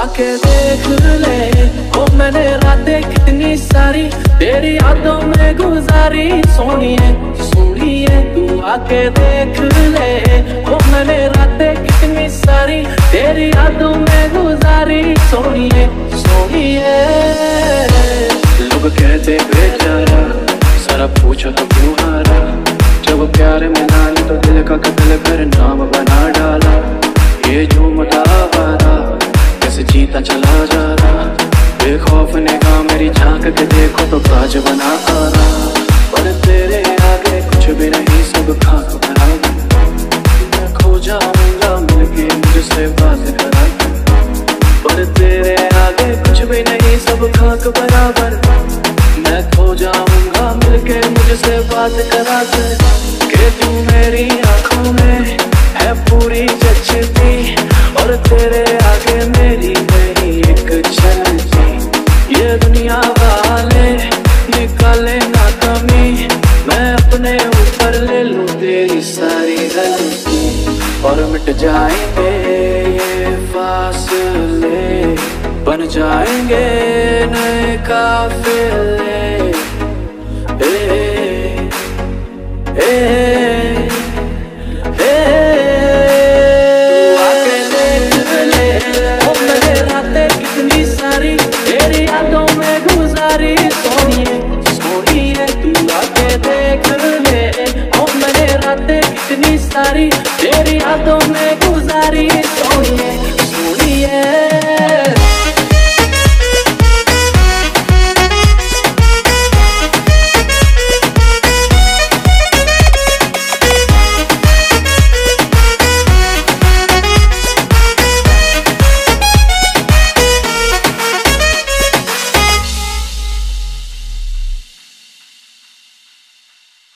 आके देख ले, ओ मैंने रातें कितनी सारी तेरी यादों में गुजारी। सोनिए सोनिए तू आके देख ले, ओ मैंने रातें कितनी सारी तेरी यादों में गुजारी। सोनिए सोनिए लोग कहते बेचारा, सारा पूछो तो क्यों हारा। जब प्यार में नानी तो दिल का कत्ल कर नाम बना डाला। ये जो मुतावारा कैसे जीता चला जा रहा, बेखौफ ने कहा मेरी झांक के देखो तो ताज बना आ रहा। पर तेरे आगे कुछ भी नहीं, सब खाक बराबर। मैं खो जाऊंगा मिलके मुझसे बात करा। पर तेरे आगे कुछ भी नहीं, सब खाक बराबर। मैं खो जाऊंगा मिलके मुझसे बात करा कर। कि तू मेरी आंखों में है पूरी जचती, और तेरे आगे मेरी नहीं एक चलती। ये दुनिया वाले निकाले ना कमी, मैं अपने ऊपर ले लूं तेरी सारी गलती। और मिट जाएंगे ये फासले, बन जाएंगे नए काफिले। आके देख ले, ओ मैंने रातें कितनी सारी तेरी यादों में गुजारी। सोनिए सोनिए तू आके देख ले, ओ मैंने रातें कितनी सारी तेरी यादों में गुजारी। सोनिए